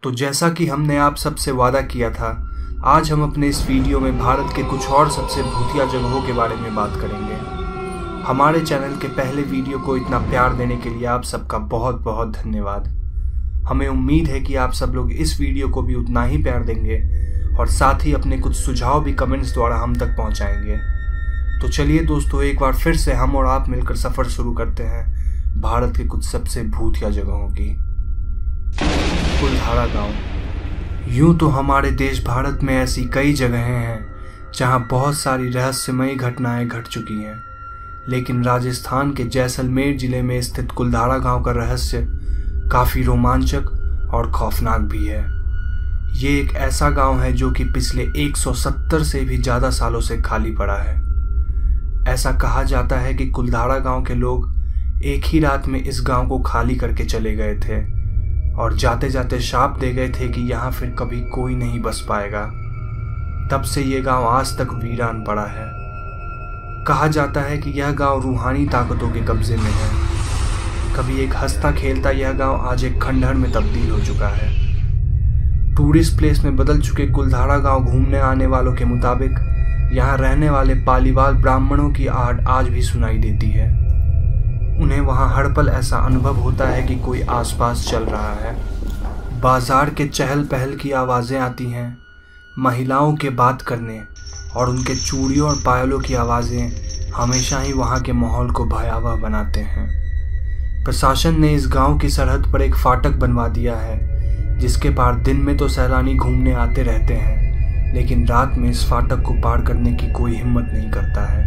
तो जैसा कि हमने आप सबसे वादा किया था, आज हम अपने इस वीडियो में भारत के कुछ और सबसे भूतिया जगहों के बारे में बात करेंगे। हमारे चैनल के पहले वीडियो को इतना प्यार देने के लिए आप सबका बहुत बहुत धन्यवाद। हमें उम्मीद है कि आप सब लोग इस वीडियो को भी उतना ही प्यार देंगे और साथ ही अपने कुछ सुझाव भी कमेंट्स द्वारा हम तक पहुंचाएंगे। तो चलिए दोस्तों, एक बार फिर से हम और आप मिलकर सफ़र शुरू करते हैं भारत के कुछ सबसे भूतिया जगहों की। कुलधारा गांव। यूं तो हमारे देश भारत में ऐसी कई जगहें हैं जहां बहुत सारी रहस्यमयी घटनाएं घट चुकी हैं, लेकिन राजस्थान के जैसलमेर जिले में स्थित कुलधारा गांव का रहस्य काफ़ी रोमांचक और खौफनाक भी है। ये एक ऐसा गांव है जो कि पिछले 170 से भी ज़्यादा सालों से खाली पड़ा है। ऐसा कहा जाता है कि कुलधारा गांव के लोग एक ही रात में इस गांव को खाली करके चले गए थे और जाते जाते शाप दे गए थे कि यहाँ फिर कभी कोई नहीं बस पाएगा। तब से ये गांव आज तक वीरान पड़ा है। कहा जाता है कि यह गांव रूहानी ताकतों के कब्जे में है। कभी एक हंसता खेलता यह गांव आज एक खंडहर में तब्दील हो चुका है। टूरिस्ट प्लेस में बदल चुके कुलधारा गांव घूमने आने वालों के मुताबिक यहाँ रहने वाले पालीवाल ब्राह्मणों की आहट आज भी सुनाई देती है। उन्हें वहाँ हर पल ऐसा अनुभव होता है कि कोई आसपास चल रहा है। बाजार के चहल पहल की आवाज़ें आती हैं, महिलाओं के बात करने और उनके चूड़ियों और पायलों की आवाज़ें हमेशा ही वहाँ के माहौल को भयावह बनाते हैं। प्रशासन ने इस गांव की सरहद पर एक फाटक बनवा दिया है, जिसके पार दिन में तो सैलानी घूमने आते रहते हैं, लेकिन रात में इस फाटक को पार करने की कोई हिम्मत नहीं करता है।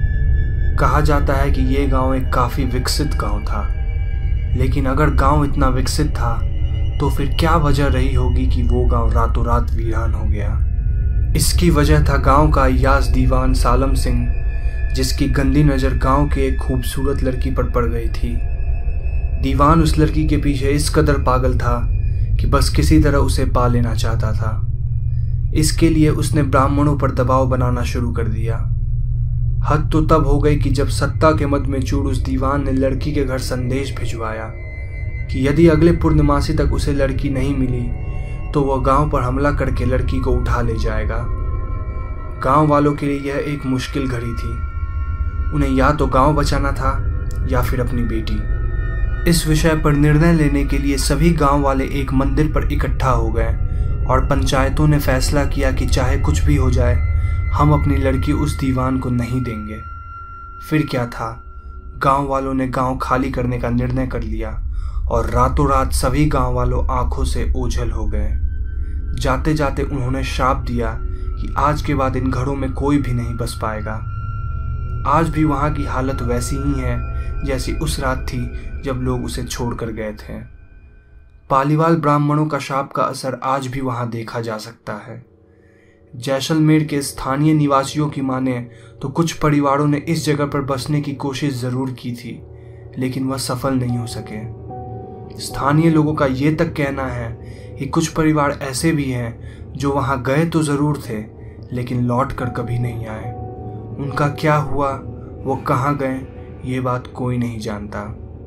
कहा जाता है कि ये गांव एक काफ़ी विकसित गांव था, लेकिन अगर गांव इतना विकसित था तो फिर क्या वजह रही होगी कि वो गांव रातों रात वीरान हो गया। इसकी वजह था गांव का अय्याज दीवान सालम सिंह, जिसकी गंदी नज़र गांव के एक खूबसूरत लड़की पर पड़ गई थी। दीवान उस लड़की के पीछे इस कदर पागल था कि बस किसी तरह उसे पा लेना चाहता था। इसके लिए उसने ब्राह्मणों पर दबाव बनाना शुरू कर दिया। हद तो तब हो गई कि जब सत्ता के मद में चूर उस दीवान ने लड़की के घर संदेश भिजवाया कि यदि अगले पूर्णमासी तक उसे लड़की नहीं मिली तो वह गांव पर हमला करके लड़की को उठा ले जाएगा। गांव वालों के लिए यह एक मुश्किल घड़ी थी। उन्हें या तो गांव बचाना था या फिर अपनी बेटी। इस विषय पर निर्णय लेने के लिए सभी गांव वाले एक मंदिर पर इकट्ठा हो गए और पंचायतों ने फैसला किया कि चाहे कुछ भी हो जाए, हम अपनी लड़की उस दीवान को नहीं देंगे। फिर क्या था, गांव वालों ने गांव खाली करने का निर्णय कर लिया और रातों रात सभी गांव वालों आंखों से ओझल हो गए। जाते जाते उन्होंने श्राप दिया कि आज के बाद इन घरों में कोई भी नहीं बस पाएगा। आज भी वहां की हालत वैसी ही है जैसी उस रात थी जब लोग उसे छोड़कर गए थे। पालीवाल ब्राह्मणों का शाप का असर आज भी वहां देखा जा सकता है। जैसलमेर के स्थानीय निवासियों की माने तो कुछ परिवारों ने इस जगह पर बसने की कोशिश जरूर की थी, लेकिन वह सफल नहीं हो सके। स्थानीय लोगों का ये तक कहना है कि कुछ परिवार ऐसे भी हैं जो वहां गए तो जरूर थे, लेकिन लौट कर कभी नहीं आए। उनका क्या हुआ, वो कहाँ गए, ये बात कोई नहीं जानता।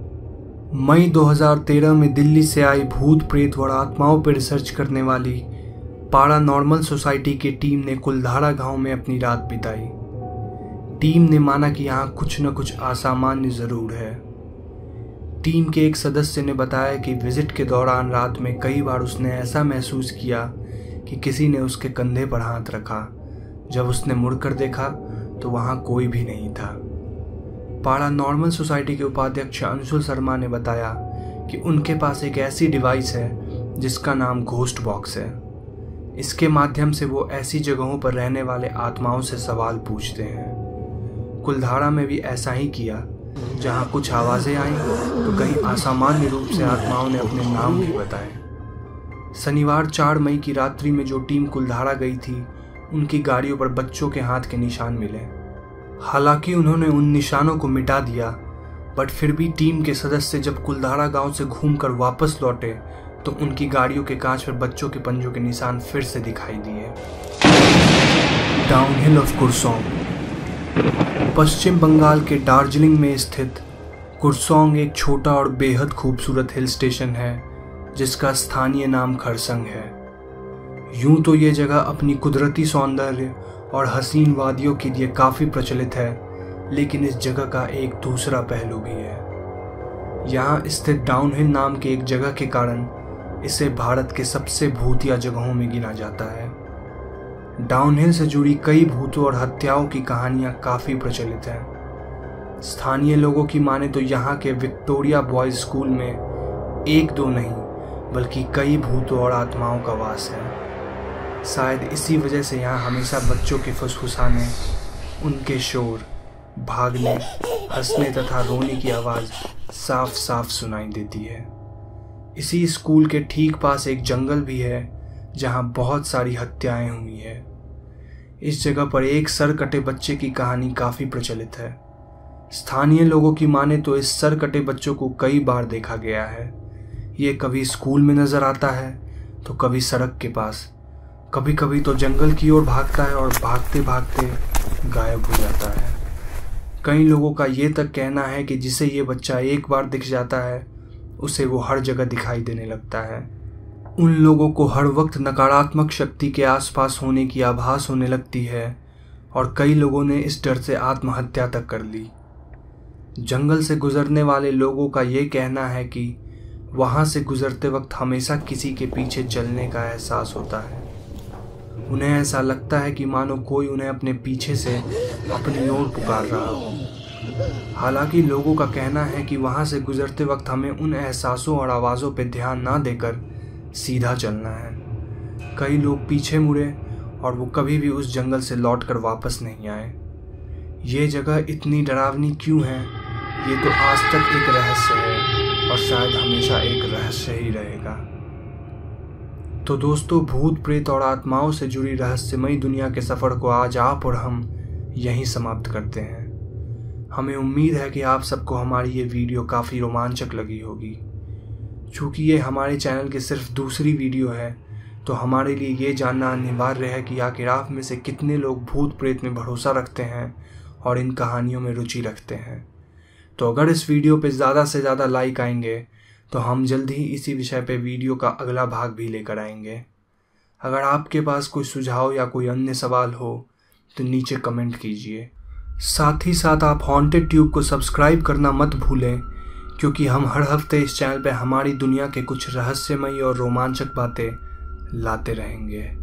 मई 2013 में दिल्ली से आई भूत प्रेत और आत्माओं पर रिसर्च करने वाली पैरानॉर्मल सोसाइटी की टीम ने कुलधारा गांव में अपनी रात बिताई। टीम ने माना कि यहाँ कुछ न कुछ असामान्य जरूर है। टीम के एक सदस्य ने बताया कि विजिट के दौरान रात में कई बार उसने ऐसा महसूस किया कि किसी ने उसके कंधे पर हाथ रखा। जब उसने मुड़कर देखा तो वहाँ कोई भी नहीं था। पैरानॉर्मल सोसाइटी के उपाध्यक्ष अंशुल शर्मा ने बताया कि उनके पास एक ऐसी डिवाइस है जिसका नाम घोस्ट बॉक्स है। इसके माध्यम से वो ऐसी जगहों पर रहने वाले आत्माओं से सवाल पूछते हैं। कुलधारा में भी ऐसा ही किया। जहाँ कुछ आवाज़ें आईं तो कहीं असामान्य रूप से आत्माओं ने अपने नाम भी बताए। शनिवार 4 मई की रात्रि में जो टीम कुलधारा गई थी, उनकी गाड़ियों पर बच्चों के हाथ के निशान मिले। हालांकि उन्होंने उन निशानों को मिटा दिया, बट फिर भी टीम के सदस्य जब कुलधारा गांव से घूमकर वापस लौटे तो उनकी गाड़ियों के कांच पर बच्चों के पंजों के निशान फिर से दिखाई दिए। Downhill of Kurseong. पश्चिम बंगाल के दार्जिलिंग में स्थित कुरसोंग एक छोटा और बेहद खूबसूरत हिल स्टेशन है जिसका स्थानीय नाम खरसंग है। यूं तो ये जगह अपनी कुदरती सौंदर्य और हसीन वादियों के लिए काफ़ी प्रचलित है, लेकिन इस जगह का एक दूसरा पहलू भी है। यहाँ स्थित डाउनहिल नाम के एक जगह के कारण इसे भारत के सबसे भूतिया जगहों में गिना जाता है। डाउनहिल से जुड़ी कई भूतों और हत्याओं की कहानियाँ काफ़ी प्रचलित हैं। स्थानीय लोगों की माने तो यहाँ के विक्टोरिया बॉयज स्कूल में एक दो नहीं बल्कि कई भूतों और आत्माओं का वास है। शायद इसी वजह से यहाँ हमेशा बच्चों के फुसफुसाने, उनके शोर, भागने, हंसने तथा रोने की आवाज़ साफ साफ सुनाई देती है। इसी स्कूल के ठीक पास एक जंगल भी है जहाँ बहुत सारी हत्याएं हुई है। इस जगह पर एक सर कटे बच्चे की कहानी काफ़ी प्रचलित है। स्थानीय लोगों की माने तो इस सर कटे बच्चों को कई बार देखा गया है। ये कभी स्कूल में नज़र आता है तो कभी सड़क के पास, कभी कभी तो जंगल की ओर भागता है और भागते भागते गायब हो जाता है। कई लोगों का ये तक कहना है कि जिसे ये बच्चा एक बार दिख जाता है उसे वो हर जगह दिखाई देने लगता है। उन लोगों को हर वक्त नकारात्मक शक्ति के आसपास होने की आभास होने लगती है और कई लोगों ने इस डर से आत्महत्या तक कर ली। जंगल से गुजरने वाले लोगों का ये कहना है कि वहाँ से गुजरते वक्त हमेशा किसी के पीछे चलने का एहसास होता है। उन्हें ऐसा लगता है कि मानो कोई उन्हें अपने पीछे से अपनी ओर पुकार रहा हो। हालांकि लोगों का कहना है कि वहाँ से गुजरते वक्त हमें उन एहसासों और आवाज़ों पर ध्यान ना देकर सीधा चलना है। कई लोग पीछे मुड़े और वो कभी भी उस जंगल से लौटकर वापस नहीं आए। ये जगह इतनी डरावनी क्यों है, ये तो आज तक एक रहस्य है और शायद हमेशा एक रहस्य ही रहेगा। तो दोस्तों, भूत प्रेत और आत्माओं से जुड़ी रहस्यमयी दुनिया के सफ़र को आज आप और हम यहीं समाप्त करते हैं। हमें उम्मीद है कि आप सबको हमारी ये वीडियो काफ़ी रोमांचक लगी होगी। चूँकि ये हमारे चैनल की सिर्फ दूसरी वीडियो है तो हमारे लिए ये जानना अनिवार्य है कि आखिर आप में से कितने लोग भूत प्रेत में भरोसा रखते हैं और इन कहानियों में रुचि रखते हैं। तो अगर इस वीडियो पे ज़्यादा से ज़्यादा लाइक आएंगे तो हम जल्द ही इसी विषय पे वीडियो का अगला भाग भी लेकर आएंगे। अगर आपके पास कोई सुझाव या कोई अन्य सवाल हो तो नीचे कमेंट कीजिए। साथ ही साथ आप हॉन्टेड ट्यूब को सब्सक्राइब करना मत भूलें, क्योंकि हम हर हफ्ते इस चैनल पे हमारी दुनिया के कुछ रहस्यमयी और रोमांचक बातें लाते रहेंगे।